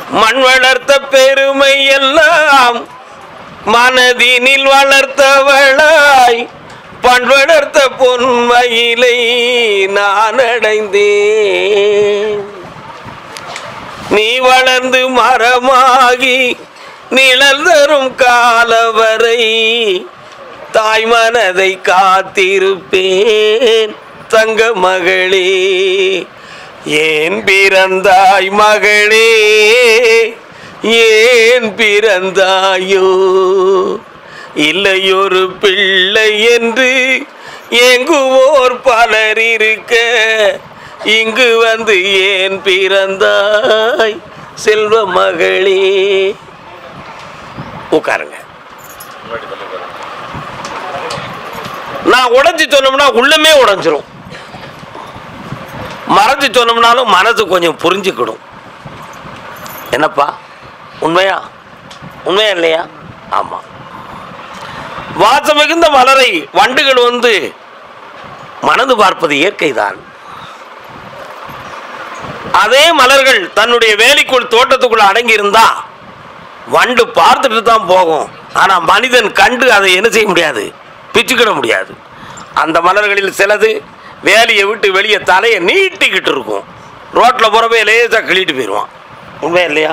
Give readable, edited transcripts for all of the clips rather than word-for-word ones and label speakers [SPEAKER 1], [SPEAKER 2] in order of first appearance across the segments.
[SPEAKER 1] மண் வளர்த்த பெருமை எல்லாம் மனதினில் வளர்த்தவளாய் பண் வளர்த்த பொன்மயிலை நான் அடைந்தேன். நீ வளர்ந்து மரமாகி நிழல் தரும் காலவரை தாய் மனதை காத்திருப்பேன் தங்க மகளே. ஏன் பிறந்தாய் மகளே, ஏன் பிறந்தாயோ, இல்லையொரு பிள்ளை என்று எங்குவோர் பலர் இருக்க இங்கு வந்து ஏன் பிறந்தாய் செல்வ மகளே. உட்காருங்க. நான் உடைச்சி சொன்னோம்னா உள்ளமே உடைஞ்சிரும், மறைச்சு சொன்னோம்னாலும் மனசு கொஞ்சம் புரிஞ்சுக்கிடும். என்னப்பா உண்மையா? உண்மையா இல்லையா? ஆமாம். வாசம் மிகுந்த மலரை வண்டுகள் வந்து மணந்து பார்ப்பது இயற்கை தான். அதே மலர்கள் தன்னுடைய வேலிக்குள் தோட்டத்துக்குள்ள அடங்கி இருந்தா வண்டு பார்த்துட்டு தான் போகும். ஆனால் மனிதன் கண்டு அதை என்ன செய்ய முடியாது, பிச்சுக்கிட முடியாது. அந்த மலர்களில் சிலது வேலியை விட்டு வெளியே தலையை நீட்டிக்கிட்டு இருக்கும், ரோட்டில் போகிறப்ப லேசாக கிள்ளிட்டு போயிடுவான். உண்மையா இல்லையா?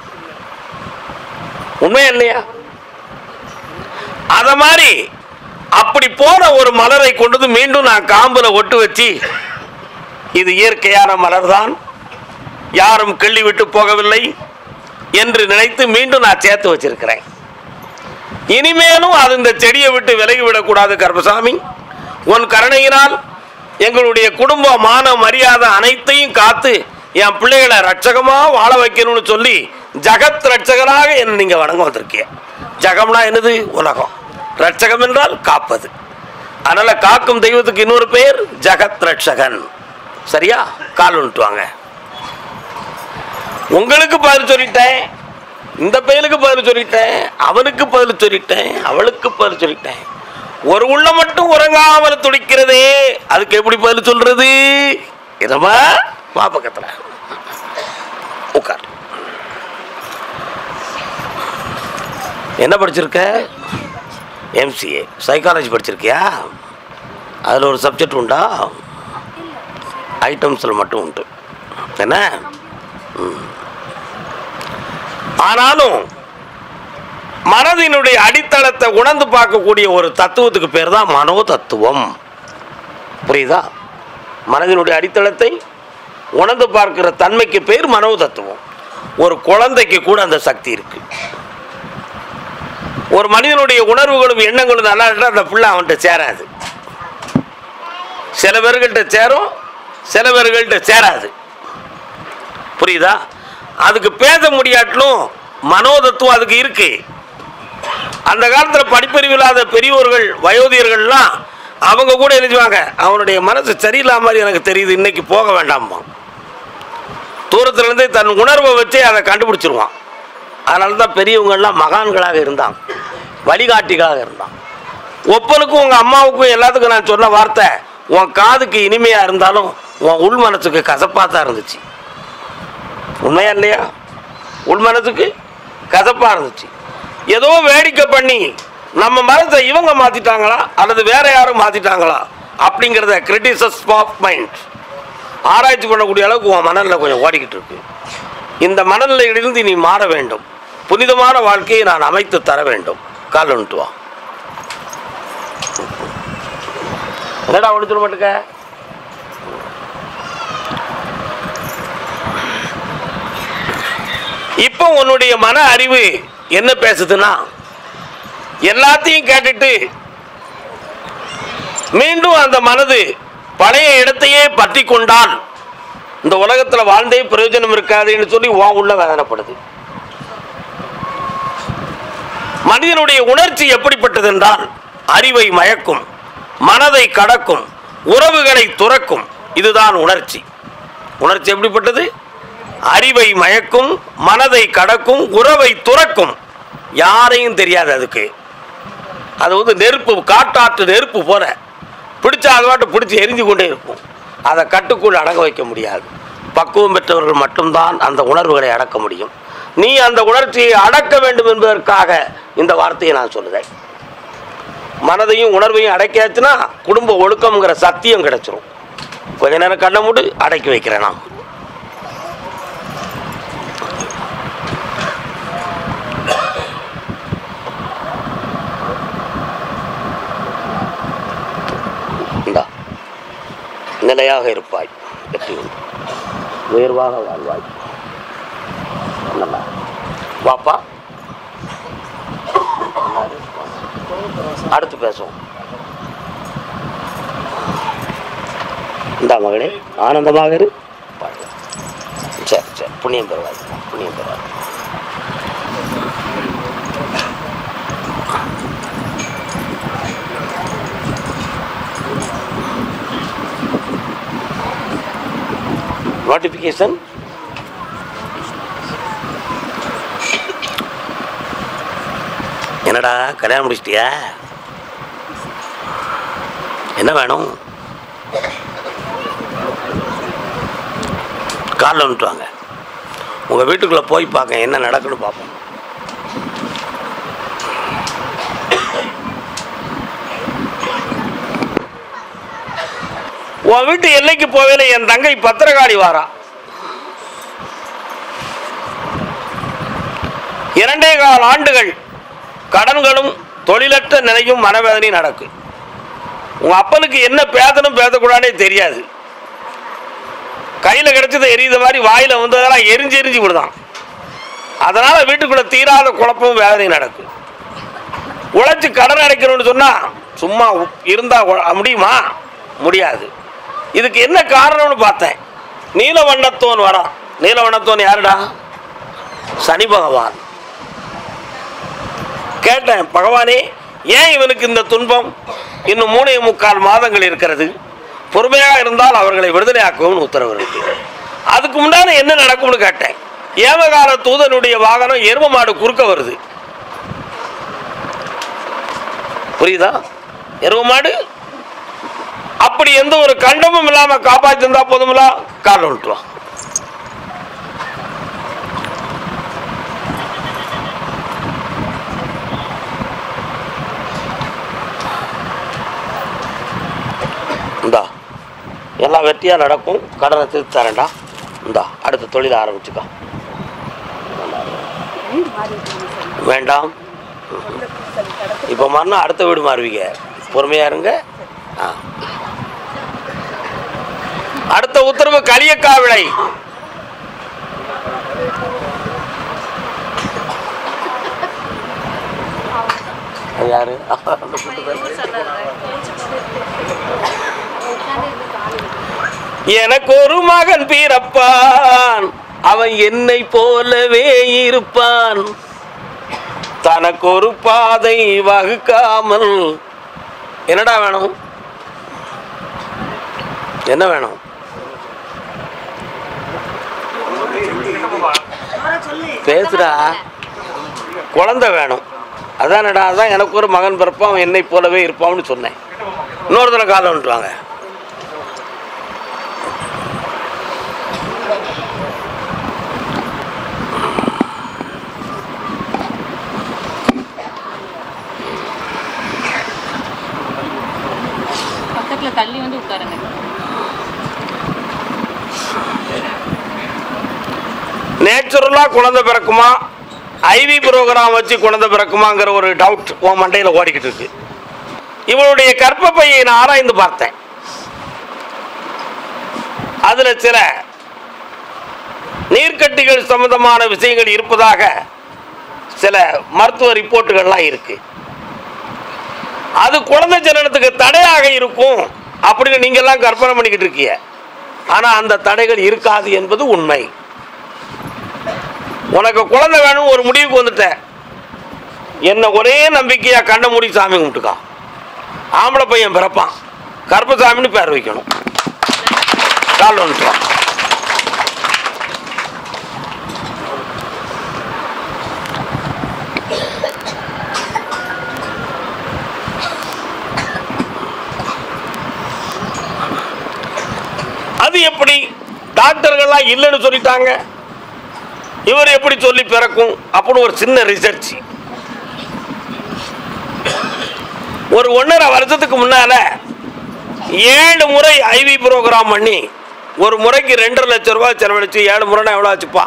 [SPEAKER 1] உண்மையா இல்லையா? அத மாதிரி அப்படி போன ஒரு மலரை கொண்டு மீண்டும் நான் காம்புல ஒட்டு வச்சு இது இயற்கையான மலர் தான், யாரும் கிள்ளி விட்டு போகவில்லை என்று நினைத்து மீண்டும் நான் சேர்த்து வச்சிருக்கிறேன். இனிமேலும் அது இந்த செடியை விட்டு விலகிவிடக்கூடாது கருப்பசாமி. உன் கருணையினால் எங்களுடைய குடும்ப மான மரியாதை அனைத்தையும் காத்து என் பிள்ளைகளை ரட்சகமாக வாழ வைக்கணும்னு சொல்லி ஜகத் ரட்சகராக என்ன நீங்க வணங்க வந்திருக்கீங்க. ஜகம்னா என்னது? உலகம். ரட்சகம் என்றால் காப்பது. அதனால காக்கும் தெய்வத்துக்கு இன்னொரு பெயர் ஜகத் ரட்சகன். சரியா? கால் விட்டுவாங்க. உங்களுக்கு பதில் சொல்லிட்டேன், இந்த பையனுக்கு பதில் சொல்லிட்டேன், அவனுக்கு பதில் சொல்லிட்டேன், அவளுக்கு பதில் சொல்லிட்டேன். ஒரு உள்ள மட்டும் உறங்காமல் துடிக்கிறதே, அதுக்கு எப்படி பதில் சொல்றது? என்னமா வா பக்கத்துல உட்கார். என்ன படிச்சிருக்க? எம்சிஏ சைக்காலஜி படிச்சிருக்கியா? அதில் ஒரு சப்ஜெக்ட் உண்டா? ஐட்டம்ஸில் மட்டும் உண்டு என்ன? ஆனாலும் மனதினுடைய அடித்தளத்தை உணர்ந்து பார்க்கக்கூடிய ஒரு தத்துவத்துக்கு பேர் தான் மனோ தத்துவம். புரியுதா? மனதினுடைய அடித்தளத்தை உணர்ந்து பார்க்கிற தன்மைக்கு பேர் மனோ தத்துவம். ஒரு குழந்தைக்கு கூட அந்த சக்தி இருக்கு. ஒரு மனிதனுடைய உணர்வுகளும் எண்ணங்களும் நல்லா இருந்தால் அந்த பிள்ளை அவன்கிட்ட சேராது. சில பேர்கள்ட்ட சேரும், சில பேர்கள்ட்ட சேராது. புரியுதா? அதுக்கு பேச முடியாட்டிலும் மனோதத்துவம் அதுக்கு இருக்கு. அந்த காலத்தில் படிப்பறிவு இல்லாத பெரியோர்கள் வயோதிகர்கள்லாம் அவங்க கூட எழுதுவாங்க, அவனுடைய மனசு சரியில்லாம மாதிரி எனக்கு தெரியுது, இன்னைக்கு போக வேண்டாமா. தூரத்துலேருந்து தன் உணர்வை வச்சே அதை கண்டுபிடிச்சிருவான். அதனால தான் பெரியவங்கள்லாம் மகான்களாக இருந்தாங்க, வழிகாட்டிகளாக இருந்தான். ஒப்பனுக்கும் உங்கள் அம்மாவுக்கும் எல்லாத்துக்கும் நான் சொன்ன வார்த்தை, உன் காதுக்கு இனிமையாக இருந்தாலும் உன் உள் மனசுக்கு கசப்பாக தான் இருந்துச்சு. உண்மையா இல்லையா? உள் மனசுக்கு கசப்பாக இருந்துச்சு. ஏதோ வேடிக்கை பண்ணி நம்ம மனசை இவங்க மாற்றிட்டாங்களா அல்லது வேற யாரும் மாற்றிட்டாங்களா அப்படிங்கிறத கிரிட்டிசஸ் ஆஃப் மைண்ட் ஆராய்ச்சி பண்ணக்கூடிய அளவுக்கு உன் மனநிலை கொஞ்சம் ஓடிக்கிட்டு இருக்கு. இந்த மனநிலையிலிருந்து நீ மாற வேண்டும். புனிதமான வாழ்க்கையை நான் அமைத்து தர வேண்டும். கால் வந்துட்டு வா. என்னடா ஒன்று சொல்ல மாட்டுக்க? இப்போ உன்னுடைய மன அறிவு என்ன பேசுதுன்னா, எல்லாத்தையும் கேட்டுட்டு மீண்டும் அந்த மனது பழைய இடத்தையே பற்றி கொண்டால் இந்த உலகத்தில் வாழ்ந்தே பிரயோஜனம் இருக்காதுன்னு சொல்லி உள்ள வேதனைப்படுது. மனிதனுடைய உணர்ச்சி எப்படிப்பட்டது என்றால், அறிவை மயக்கும், மனதை கடக்கும், உறவுகளை துறக்கும். இதுதான் உணர்ச்சி. உணர்ச்சி எப்படிப்பட்டது? அறிவை மயக்கும், மனதை கடக்கும், உறவை துறக்கும். யாரையும் தெரியாது அதுக்கு. அது வந்து நெருப்பு, காட்டாற்று நெருப்பு போல பிடிச்சா அது பாட்டு பிடிச்சி எரிஞ்சு கொண்டே இருக்கும். அதை கட்டுக்குள் அடங்க வைக்க முடியாது. பக்குவம் பெற்றவர்கள் மட்டும்தான் அந்த உணர்வுகளை அடக்க முடியும். நீ அந்த உணர்ச்சியை அடக்க வேண்டும் என்பதற்காக இந்த வார்த்தையை நான் சொல்லுறேன். மனதையும் உணர்வையும் அடக்கியாச்சுன்னா குடும்ப ஒழுக்கம்ங்கிற சத்தியம் கிடைச்சிரும். கொஞ்ச நேரம் கண்ணை மூடு, அடக்கி வைக்கிறேன். நான் நிலையாக இருப்பாய், உயர்வாக வாழ்வாய். வாப்பா, அடுத்து பேசுவோம். இந்த மகளே ஆனந்தமாக இரு. சரி சரி, புண்ணியம் பெறுவாய், புண்ணியம் பெறுவாய். நோட்டிபிகேஷன் என்னடா, கல்யாணம் முடிச்சிட்டியா? என்ன வேணும்? காலைல வந்துட்டுவாங்க. உங்கள் வீட்டுக்குள்ளே போய் பார்க்க என்ன நடக்குன்னு பார்ப்போம். உன் வீட்டு எல்லைக்கு போவேல என் தங்கை பத்திரகாளி வாரா. 2.25 ஆண்டுகள் கடன்களும் தொழிலற்ற நிலையும் மனவேதனையும் நடக்கு. உங்க அப்பனுக்கு என்ன பேசணும் பேசக்கூடாதே தெரியாது. கையில் கிடைச்சதை எரியுத மாதிரி வாயில வந்ததெல்லாம் எரிஞ்சு எரிஞ்சு விடுதான். அதனால வீட்டுக்குள்ள தீராத குழப்பமும் வேதனையும் நடக்கு. உழைச்சி கடன் அடைக்கணும்னு சொன்னா சும்மா இருந்தா முடியுமா? முடியாது. இதுக்கு என்ன காரணம்னு பார்த்தேன். நீலவண்ணத்தோன் வரான். நீலவண்ணத்தோன் யாருடா? சனி பகவான். கேட்டேன், பகவானே ஏன் இவனுக்கு இந்த துன்பம்? இன்னும் 3.25 மாதங்கள் இருக்கிறது. பொறுமையாக இருந்தால் அவர்களை விடுதலையாக்கவும் உத்தரவு இருக்கு. அதுக்கு முன்னாடி என்ன நடக்கும்னு கேட்டேன். ஏமகால தூதனுடைய வாகனம் எரும மாடு குறுக்க வருது. புரியுதா? எரும மாடு அப்படி எந்த ஒரு கண்டமும் இல்லாம காப்பாற்றிருந்தா போதும்ல, கால விட்டுருவான். இந்தா எல்லாம் வெற்றியா நடக்கும். கடனை திருத்தி தரேன்டா. இந்தா அடுத்த தொழில் ஆரம்பிச்சுக்கா. வேண்டாம், இப்போ மறுநாள் அடுத்த வீடு மாறுவீங்க. பொறுமையா இருங்க. அடுத்த உத்தரவு களியக்காவிளை. யாரு? எனக்கு ஒரு மகன் பிறப்பான், அவன் என்னை போலவே இருப்பான், தனக்கு ஒரு பாதை வகுக்காமல். என்னடா வேணும்? என்ன வேணும்? பேசுடா. குழந்தை வேணும். அதானடா. அதான் எனக்கு ஒரு மகன் பிறப்பான், அவன் என்னை போலவே இருப்பான்னு சொன்னேன். இன்னொரு தடவை காலம் வந்துட்டுவாங்க.
[SPEAKER 2] தள்ளி வந்து உட்காருங்க.
[SPEAKER 1] நேச்சுரலா குழந்தை பிறக்குமா, ஐவி புரோகிராம் வச்சு குழந்தை பிறக்குமாங்கிற ஒரு டவுட் உன் மண்டையில் ஓடிக்கிட்டு இருக்கு. இவளுடைய கர்ப்பப்பையை நான் ஆராய்ந்து பார்த்தேன். அதுல சில நீர்க்கட்டிகள் சம்பந்தமான விஷயங்கள் இருப்பதாக சில மருத்துவ ரிப்போர்ட்டுகள்லாம் இருக்கு. அது குழந்தை ஜனனத்துக்கு தடையாக இருக்கும் அப்படின்னு நீங்க எல்லாம் கற்பனை பண்ணிக்கிட்டு இருக்கீங்க. ஆனா அந்த தடைகள் இருக்காது என்பது உண்மை. உனக்கு குழந்தை வேணும் ஒரு முடிவுக்கு வந்துட்டேன். என்ன ஒரே நம்பிக்கையா கண்ண மூடி சாமி கும்பிட்டுக்கா. ஆம்பளை பையன் பிறப்பான், கருப்பசாமின்னு பேர் வைக்கணும். கால் வந்துட்டான். அது எப்படி? டாக்டர்கள்லாம் இல்லைன்னு சொல்லிட்டாங்க. இவர் எப்படி சொல்லி பிறக்கும் அப்படின்னு ஒரு சின்ன ரிசர்ச். ஒரு 1.5 வருஷத்துக்கு முன்னால 7 முறை ஐவி ப்ரோக்ராம் பண்ணி ஒரு முறைக்கு 2.5 லட்சம் ரூபாய் செலவழிச்சு 7 முறைனா எவ்வளோ ஆச்சுப்பா?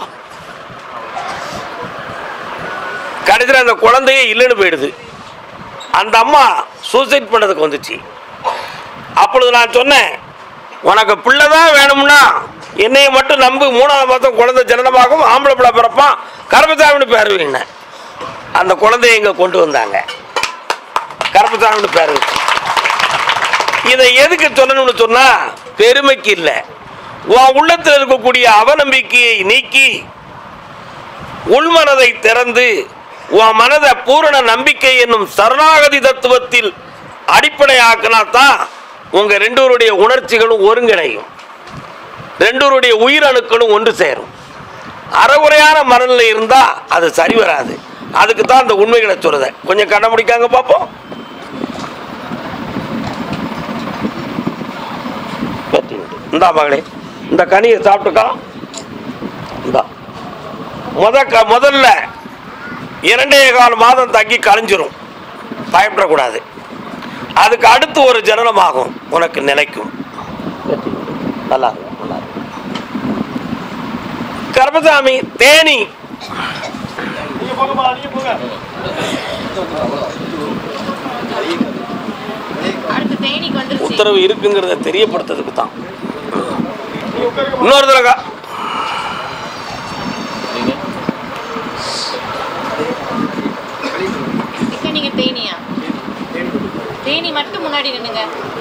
[SPEAKER 1] கடைசியில் அந்த குழந்தையே இல்லைன்னு போயிடுது. அந்த அம்மா சூசைட் பண்ணதுக்கு வந்துச்சு. அப்பொழுது நான் சொன்னேன், உனக்கு பிள்ளை தான் வேணும்னா என்னையை மட்டும் நம்பு, 3ஆவது மாதம் குழந்தை ஜனனமாகும், ஆம்பளை பிள்ளை பிறப்பான், கருப்பசாமின்னு பேர் வைங்க. அந்த குழந்தைய இங்கே கொண்டு வந்தாங்க, கருப்பசாமின்னு பேர் வச்சு. இதை எதுக்கு சொல்லணும்னு சொன்னா பெருமைக்கு இல்லை, உன் உள்ளத்தில் இருக்கக்கூடிய அவநம்பிக்கையை நீக்கி உள்மனதை திறந்து உன் மனதை பூரண நம்பிக்கை என்னும் சரணாகதி தத்துவத்தில் அடிப்படையாக்கினாத்தான் உங்க 2 உணர்ச்சிகளும் ஒருங்கிணையும், 2 உயிரணுக்களும் ஒன்று சேரும். அறகுறையான மனநிலை இருந்தா அது சரி வராது. அதுக்கு தான் அந்த உண்மைகளை சொல்றத கொஞ்சம் கண்ண முடிக்காங்க பார்ப்போம். இந்தா மகளே, இந்த கனியை சாப்பிட்டுக்கா. இந்தா முதல்ல 2.25 மாதம் தங்கி கழிஞ்சிரும், பயப்படக்கூடாது. அதுக்கு அடுத்து ஒரு ஜனனமாகும், உனக்கு நிலைக்கும். நல்லா கருப்பசாமி தேனி உத்தரவு இருக்குங்கிறத தெரியப்படுத்துறதுக்கு தான். இன்னொரு தடவை
[SPEAKER 2] தேனியா? தேனி மட்டும் முன்னாடி நின்னுங்க.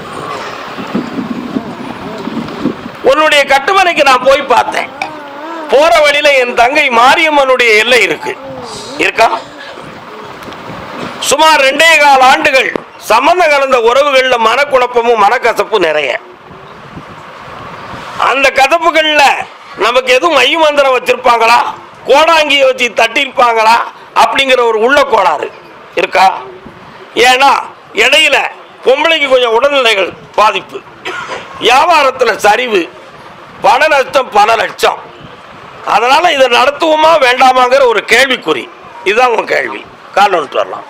[SPEAKER 1] உன்னுடைய கட்டுமனைக்கு நான் போய் பார்த்தேன். போற வழியில என் தங்கை மாரியம்மனுடைய எல்லை இருக்கா. சுமார் 2.25 ஆண்டுகள் சம்பந்தம் கலந்த உறவுகள்ல மனக்குழப்பமும் மனக்கசப்பும் நிறைய. அந்த கசப்புகள்ல நமக்கு எதுவும் மைய மந்திரம் வச்சிருப்பாங்களா, கோடாங்கியை வச்சு தட்டிருப்பாங்களா அப்படிங்கிற ஒரு உள்ள கோளாறு இருக்கா. ஏன்னா இடையில பொம்பளைக்கு கொஞ்சம் உடல்நிலைகள் பாதிப்பு, வியாபாரத்தில் சரிவு, பண நஷ்டம் பல லட்சம். அதனால இதை நடத்துவோமா வேண்டாமாங்கிற ஒரு கேள்விக்குறி. இதுதான் உன் கேள்வி. கால் வந்துட்டு வரலாம்.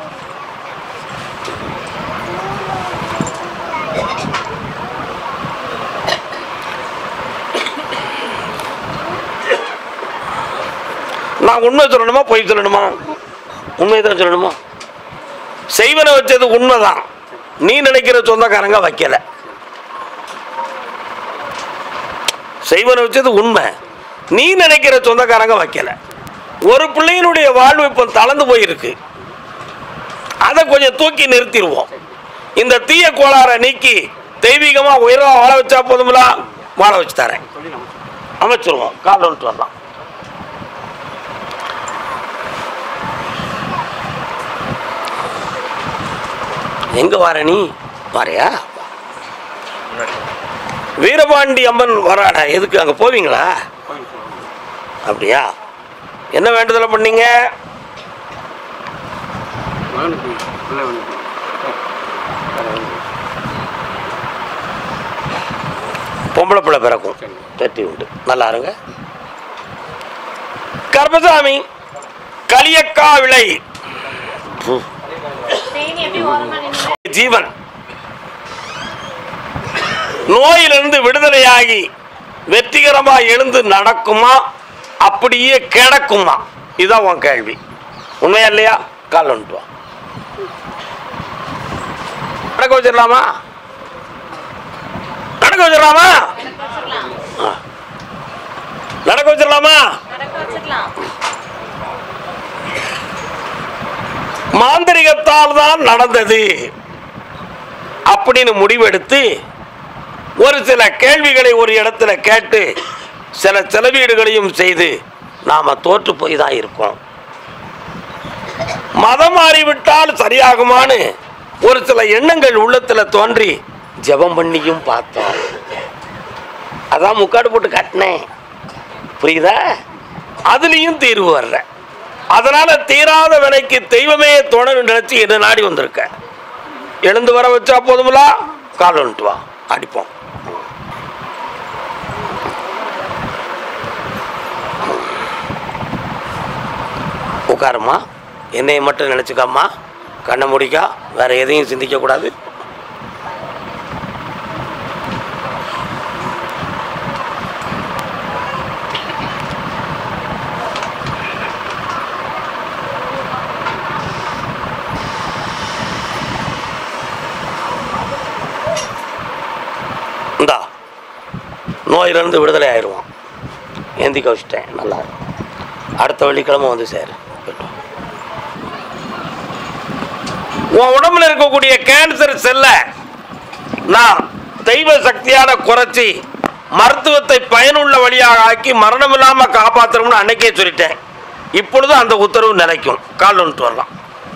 [SPEAKER 1] நான் உண்மை சொல்லணுமா பொய் சொல்லணுமா? உண்மைதான் சொல்லணுமா? செய்வனை வச்சது உண்மைதான், நீ நினைக்கிற சொந்தக்காரங்க வைக்கல. செய்வனை வச்சது உண்மை, நீ நினைக்கிற சொந்தக்காரங்க வைக்கல. ஒரு பிள்ளையினுடைய வாழ்வு இப்போ தளர்ந்து போயிருக்கு, அதை கொஞ்சம் தூக்கி நிறுத்திடுவோம். இந்த தீய கோளாறை நீக்கி தெய்வீகமா உயர்வா வாழ வச்சா போதுங்களா? வாழ வச்சு தரேன், அமைச்சிருவோம். கால் வந்துட்டு வரலாம். எங்க வர நீ வரையா? வீரபாண்டி அம்மன் வராடா. எதுக்கு அங்க போவீங்களா? அப்படியா? என்ன வேண்டுதலை பண்ணீங்க? பொம்பளை பிள்ளை பிறக்கும், தட்டி உண்டு. நல்லா இருங்க. கர்ப்பசாமி களியக்கா விளை ஜீவன் நோயிலிருந்து விடுதலையாகி வெற்றிகரமா எழுந்து நடக்குமா, அப்படியே கிடக்குமா? இதுதான் உன் கேள்வி. உண்மையா இல்லையா? கால் வந்துட்டு வா. நடக்க வச்சிடலாமா? நடக்க வச்சிடலாமா? நடக்க வச்சிடலாமா? மாந்திரிகத்தால் தான் நடந்தது அப்படின்னு முடிவெடுத்து ஒரு சில கேள்விகளை ஒரு இடத்துல கேட்டு சில செலவீடுகளையும் செய்து நாம தோற்று போய் தான் இருக்கோம். மதம் மாறிவிட்டால் சரியாகுமான்னு ஒரு சில எண்ணங்கள் உள்ளத்துல தோன்றி ஜெபம் பண்ணியும் பார்த்தோம். அதான் முக்காடு போட்டு காட்டினேன், புரியுதா? அதுலயும் தீர்வு வர்ற. அதனால தீராத வினைக்கு தெய்வமே தோணன்னு நினைச்சு என்ன நாடி வந்திருக்க. எழுந்து வர வச்சா போதுங்களா? கால் வந்துட்டு வா, அடிப்போம். உட்காருமா, என்னையை மட்டும் நினச்சிக்காம்மா, கண்ணை முடிக்கா, வேறு எதையும் சிந்திக்கக்கூடாது. இந்தா நோயிலிருந்து விடுதலை ஆயிடுவான். ஏந்திக்க வச்சுட்டேன், நல்லா இருக்கும். அடுத்த வெள்ளிக்கிழமை வந்து சேரு. உன் உடம்புல இருக்கக்கூடிய கேன்சர் செல்ல நான் தெய்வ சக்தியான குறைச்சி மருத்துவத்தை பயனுள்ள வழியாக ஆக்கி மரணம் இல்லாம காப்பாற்றணும்னு அன்னைக்கே சொல்லிட்டேன். இப்பொழுது அந்த உத்தரவு நிலைக்கும். கால் ஒன்று வரலாம்.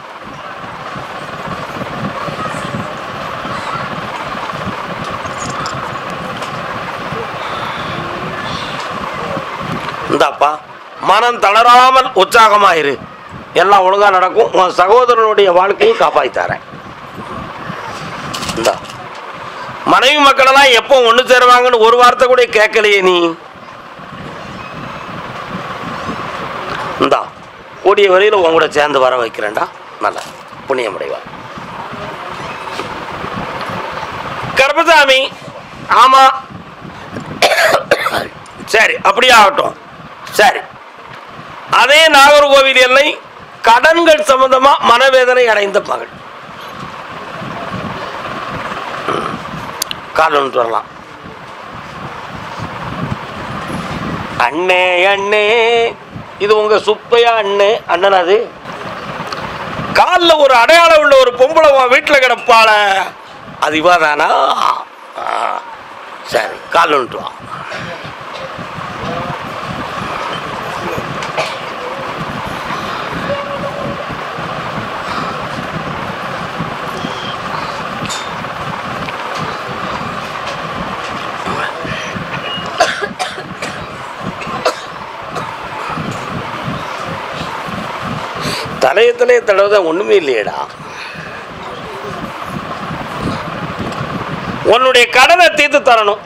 [SPEAKER 1] இந்தாப்பா, மனம் தளராமல் உற்சாகமாயிரு, எல்லாம் ஒழுங்கா நடக்கும். உன் சகோதரனுடைய வாழ்க்கையை காப்பாற்றித்தரேன். இந்தா, மனைவி மக்களெல்லாம் எப்போ ஒன்று சேருவாங்கன்னு ஒரு வார்த்தை கூட கேட்கலையே நீ. இந்தா, கூடிய வரையில் உன் கூட சேர்ந்து வர வைக்கிறேன்டா. நல்லா புண்ணியமடைவா. கருப்பசாமி, ஆமா, சரி, அப்படியே ஆகட்டும். சரி, அதே நாகர்கோவில் எல்லை கடன்கள் சம்பந்தமா மனவேதனை அடைந்த மகள். கால் ஒன்று வரலாம். அண்ணே அண்ணே, இது உங்க சுப்பையா அண்ணே? அண்ணன் அது காலில் ஒரு அடையாளம் உள்ள ஒரு பொம்பளை வீட்டில் கிடப்பாள, அது இவா தானா? சரி, கால் ஒன்று வா. தலையத்திலே தடவை ஒண்ணுமே இல்லையடா. உன்னுடைய கடனை தீர்த்து தரணும்.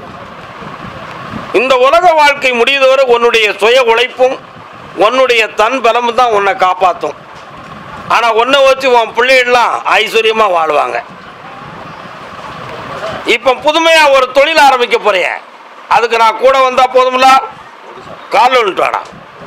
[SPEAKER 1] இந்த உலக வாழ்க்கை முடியதோறு உன்னுடைய சுய உழைப்பும் உன்னுடைய தன் பலமும் தான் உன்னை காப்பாற்றும். ஆனால் உன்னை வச்சு உன் பிள்ளைகள்லாம் ஐஸ்வர்யமாக வாழ்வாங்க. இப்போ புதுமையாக ஒரு தொழில் ஆரம்பிக்க போறிய, அதுக்கு நான் கூட வந்தால் போதும்ல? கால் ஒன்றுட்டு வாடா.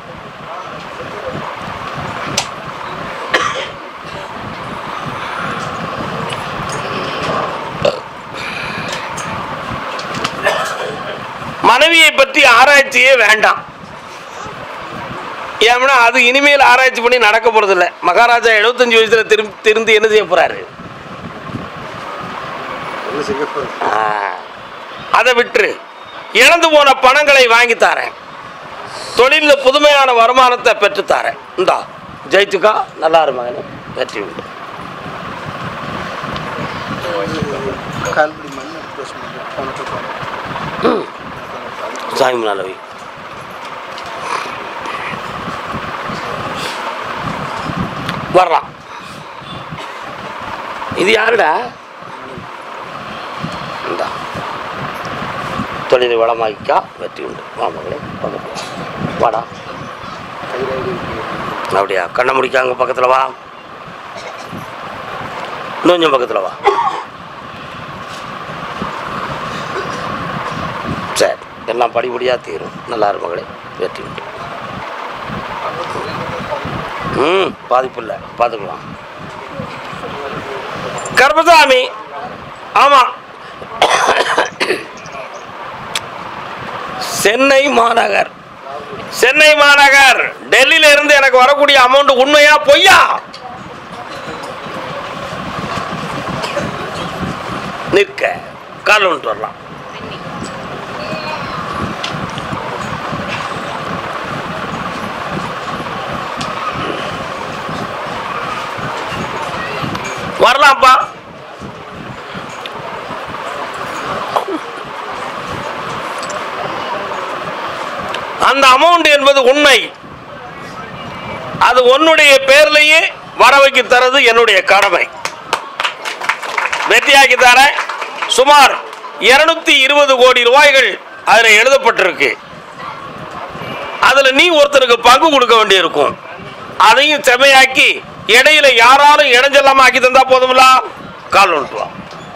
[SPEAKER 1] மனைவியை பற்றி ஆராய்ச்சியே வேண்டாம். ஏன்னா அது இனிமேல் ஆராய்ச்சி பண்ணி நடக்க போறது இல்லை. மகாராஜா 75 வயசுல திருந்து என்ன செய்ய போறாரு? அதை விட்டு இழந்து போன பணங்களை வாங்கி தரேன். தொழிலில் புதுமையான வருமானத்தை பெற்று தரேன். இந்தா ஜெயிச்சுக்கா, நல்லா இருமாங்க, வெற்றி உண்டு. சாமி நாளவி வரலாம். இது யாருடா? இந்தா தொழிலை வளமாக்கிக்கா, வெற்றி உண்டு. வாமங்களே வாடா. அப்படியா? கண்ணை முடிக்காங்க, பக்கத்தில் வா. இன்னும் கொஞ்சம் பக்கத்தில் வா. சரி, எல்லாம் படிப்படியாக தீரும். நல்லா இருக்கும் மகளே, வெற்றி உண்டு. பாதிப்பு இல்லை, பார்த்துக்கலாம். கருப்பசாமி, ஆமாம், சென்னை மாநகர் டெல்லியில இருந்து எனக்கு வரக்கூடிய அமௌண்ட் உண்மையா பொய்யா? நிற்க, கால் ஒன்று வரலாம். வரலாம்ப்பா. அந்த அமௌண்ட் என்பது உண்மை. அது உன்னுடைய பேர்லயே வரவைக்கு தரது என்னுடைய கடமை. வெற்றியாக்கி தர சுமார் 220 கோடி ரூபாய்கள் அதில் எழுதப்பட்டிருக்கு. அதுல நீ ஒருத்தருக்கு பங்கு கொடுக்க வேண்டியிருக்கும். அதையும் செமையாக்கி இடையில யாராலும் இடைஞ்சலாம ஆக்கி தந்தா போதுங்களா? கால் ஒன்றுவா.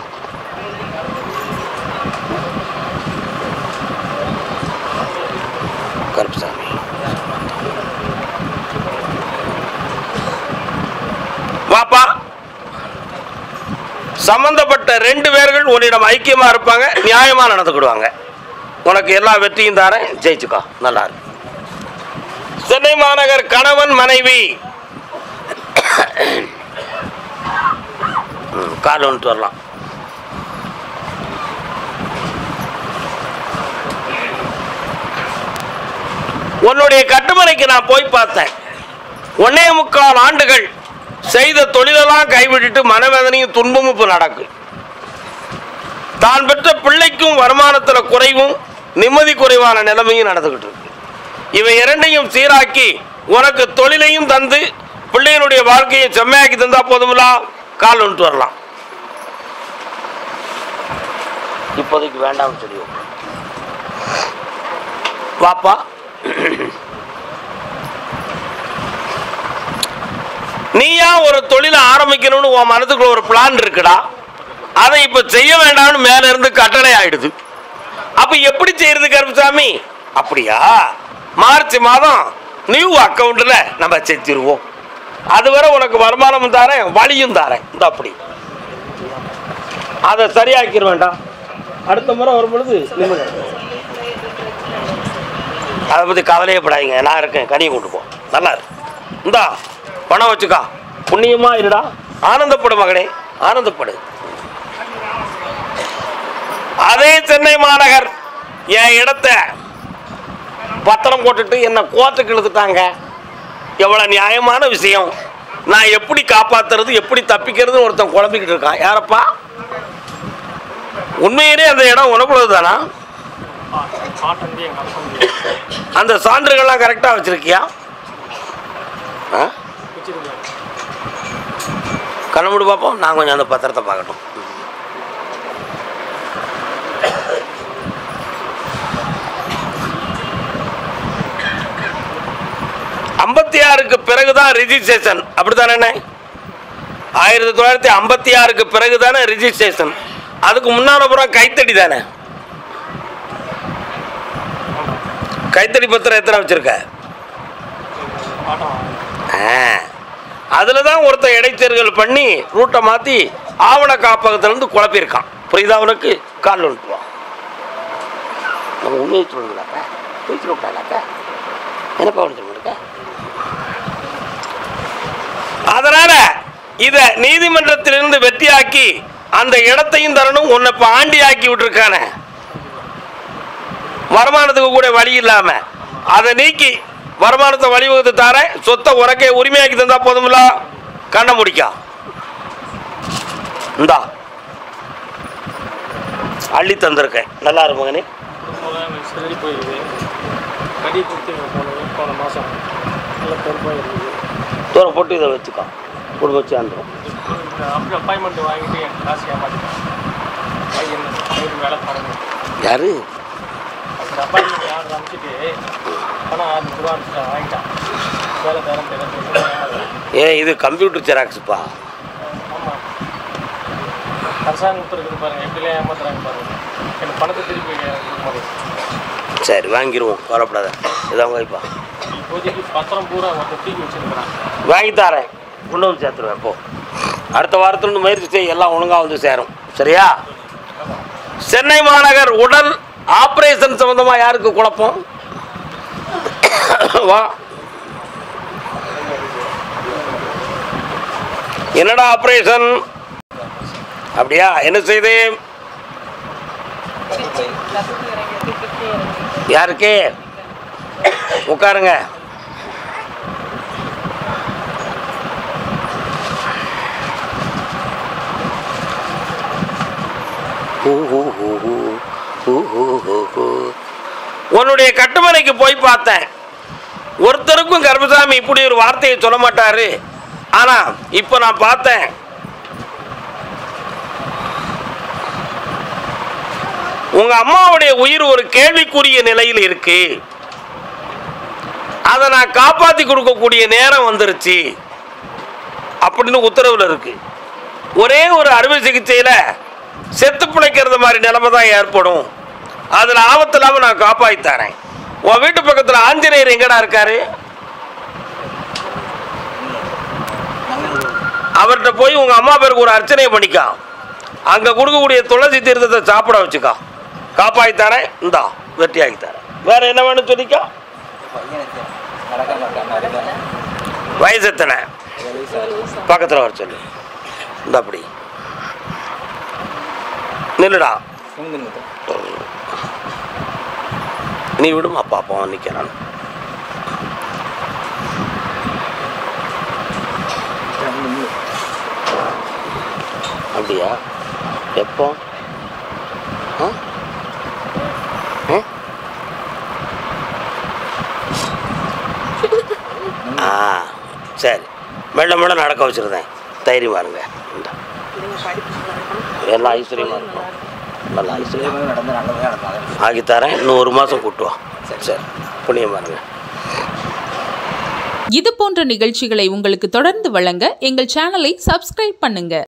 [SPEAKER 1] கருப்புசாமி வாப்பா. சம்பந்தப்பட்ட 2 பேர்கள் உன்னிடம் ஐக்கியமா இருப்பாங்க, நியாயமா நடந்துக்கிடுவாங்க. உனக்கு எல்லா வெற்றியும் தாரேன், ஜெயிச்சுக்கோ. நல்லா இருக்கு. சென்னை மாநகர் கணவன் மனைவி கால் ஒன்று வரலாம். உன்னுடைய கட்டுமனைக்கு நான் போய் பார்த்தேன். 1.25 ஆண்டுகள் செய்த தொழிலெல்லாம் கைவிட்டுட்டு மனவேதனையும் துன்பமும் இப்போ நடக்கு. தான் பெற்ற பிள்ளைக்கும் வருமானத்தில் குறைவும் நிம்மதி குறைவான நிலைமையும் நடந்துகிட்டு இருக்கு. இவை 2ஐயும் சீராக்கி உனக்கு தொழிலையும் தந்து பிள்ளைகளுடைய வாழ்க்கையை செம்மையாக்கி தந்தா போதுங்களா? கால் ஒன்று வரலாம். இப்போதைக்கு வேண்டாம் சொல்லுவோம். வாப்பா. நீயா ஒரு தொழிலை ஆரம்பிக்கணும்னு உன் மனதுக்குள்ள ஒரு பிளான் இருக்குடா. அதை இப்ப செய்ய வேண்டாம்னு மேல இருந்து கட்டளை ஆயிடுது. அப்ப எப்படி செய்யறது கருப்புசாமி? அப்படியா, மார்ச் மாதம் நியூ அக்கவுண்ட்ல நம்ம செஞ்சிருவோம். அதுவரை உனக்கு வருமானமும் தாரேன், வழியும் தாரேன். இந்த அப்படி அதை சரியாக்கிட வேண்டாம். அடுத்த முறை வரும் பொழுது அதை பத்தி கவலையப்படாதீங்க, நான் இருக்கேன். கனியை கொண்டு போ. நல்லா இருக்கு. இந்தா பணம் வச்சுக்கா, புண்ணியமா இருடா. ஆனந்தப்படு மகனே, ஆனந்தப்படு. அதே சென்னை மாநகர் என் இடத்தை பத்திரம் போட்டுட்டு என்ன கோர்ட்டுக்கு இழுத்துட்டாங்க. எவ்வளவு நியாயமான விஷயம். நான் எப்படி காப்பாத்துறது, எப்படி தப்பிக்கிறது ஒருத்தன் குழம்பிக்கிட்டு இருக்கான். யாரப்பா? உண்மையிலே அந்த இடம் உனக்குள்ளது தானா? அந்த சான்றுகள்லாம் கரெக்டா வச்சிருக்கியா? கண்ணமுடி பார்ப்போம். நான் கொஞ்சம் அந்த பத்திரத்தை பார்க்கட்டும். க்கு பிறகுதான் ரிஜிஸ்ட்ரேஷன். அப்படித்தானே? 1956க்கு பிறகுதானே ரிஜிஸ்ட்ரேஷன். அதுக்கு முன்னால புறம் கைத்தடி தானே. கைத்தடி பத்திரம் எத்தனை வச்சிருக்க? அதுலதான் ஒருத்தர் இடைத்தேர்தல் பண்ணி ரூட்டை மாத்தி ஆவண காப்பகத்திலிருந்து குழப்பியிருக்கான். புரியுதா உனக்கு? கால் ஒன்றுவா. நம்ம உண்மையை சொல்லுங்களாக்கா, போய் சொல்லிட்டாக்கா என்னப்பா ஒன்று சொல்லுங்க. அதனால இத நீதிமன்றத்திலிருந்து வெற்றியாக்கி அந்த இடத்தையும் தரணும். உன்னை இப்ப ஆண்டி ஆக்கி விட்டுருக்கான, வருமானத்துக்கு கூட வழி இல்லாம அதை நீக்கி வருமானத்தை வழிவகுத்து தார. சொத்தை உனக்கே உரிமையாக்கி தந்தா போதும்ல. கண்ண முடிக்கா. இந்தா அள்ளி தந்திருக்கேன். நல்லா இருக்கும் மகனே. தூரம் போட்டு இதை வச்சுக்கோ. குடும்ப வச்சு வந்துடும். யாரு? இது கம்ப்யூட்டர் ஜெராக்ஸ்ப்பா. சரி வாங்கிடுவோம், வரப்படாத. இதான் வாங்கிப்பா. வாங்கி தரேன், கொண்டு வந்து சேர்த்துருவேன். போ, அடுத்த வாரத்துல முயற்சி செய்ய, எல்லாம் ஒழுங்கா வந்து சேரும். சரியா? சென்னை மாநகர் உடல் ஆபரேஷன் சம்பந்தமா யாருக்கு குழப்பம்? வா. என்னடா ஆபரேஷன்? அப்படியா? என்ன செய்து? யாருக்கு? உட்காருங்க. உன்னுடைய கட்டுமனைக்கு போய் பார்த்தேன். ஒருத்தருக்கும் கருப்பசாமி இப்படி ஒரு வார்த்தையை சொல்ல மாட்டாரு. ஆனா இப்ப நான் பார்த்தேன், உங்க அம்மாவுடைய உயிர் ஒரு கேள்விக்குரிய நிலையில் இருக்கு. அதை நான் காப்பாற்றி கொடுக்கக்கூடிய நேரம் வந்துருச்சு அப்படின்னு உத்தரவில் இருக்கு. ஒரே ஒரு அறுவை சிகிச்சையில் செத்து பிழைக்கிறது மாதிரி நிலைமை தான் ஏற்படும். அதில் ஆபத்து இல்லாமல் நான் காப்பாற்றி தரேன். உன் வீட்டு பக்கத்தில் ஆஞ்சநேயர் எங்கடா இருக்காரு? அவர்கிட்ட போய் உங்கள் அம்மா பேருக்கு ஒரு அர்ச்சனையை பண்ணிக்கா. அங்கே கொடுக்கக்கூடிய துளசி தீர்த்தத்தை சாப்பிட வச்சுக்கா. காப்பாற்றி தரேன், இந்தா வெற்றியாகி தரேன். வேற என்ன வேணும் சொல்லிக்கா. வயசு எத்தனை? பக்கத்தில் வர சொல்லு. இந்த அப்படி நில்லுடா. நீ விடும், அப்பா அப்பா நிற்கிறான். அப்படியா? எப்போ? சரி, மெல்ல மெல்ல நடக்க வச்சுருந்தேன். தைரியமாக இருங்க. இந்த எல்லாம் ஐஸ்வர்யமாக இருக்கும். நல்லா ஐஸ்வர்யம் ஆகித்தாரேன். இன்னும் 1 மாதம் கூட்டுவா. சரி, புண்ணியமாக இருங்க.
[SPEAKER 3] இது போன்ற நிகழ்ச்சிகளை உங்களுக்கு தொடர்ந்து வழங்க எங்கள் சேனலை சப்ஸ்கிரைப் பண்ணுங்க.